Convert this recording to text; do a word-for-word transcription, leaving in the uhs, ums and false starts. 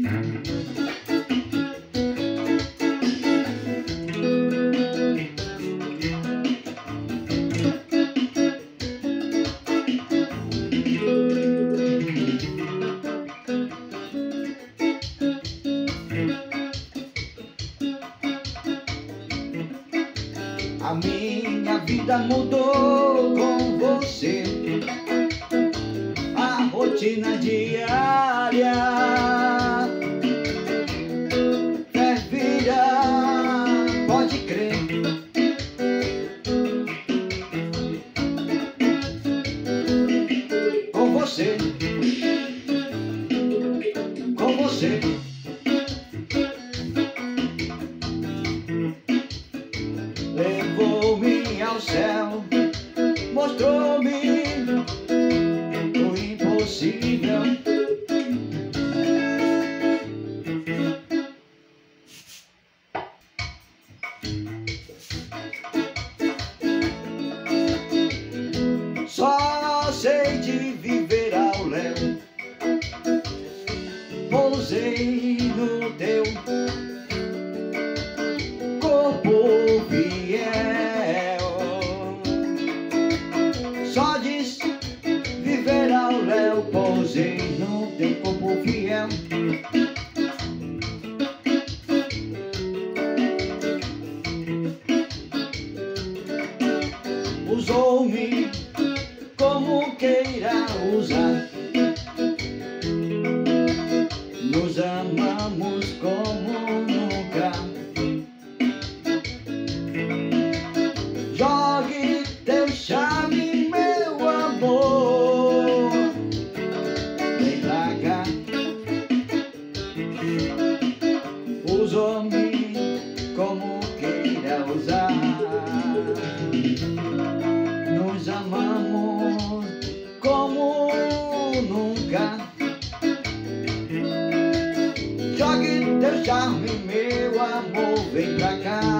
A minha vida mudou com você, a rotina diária, fervilha, pode crer. Com você, com você. Levou-me ao céu, mostrou-me o impossível. Só sei de viver ao léu, pousei no teu corpo fiel. Só diz viver ao léu, pousei no teu corpo fiel. Usou-me como queira usar, nos amamos como nunca. Jogue teu charme, meu amor, vem pra cá. Usou-me como queira usar, nos amamos como nunca. Jogue teu charme, meu amor, vem pra cá.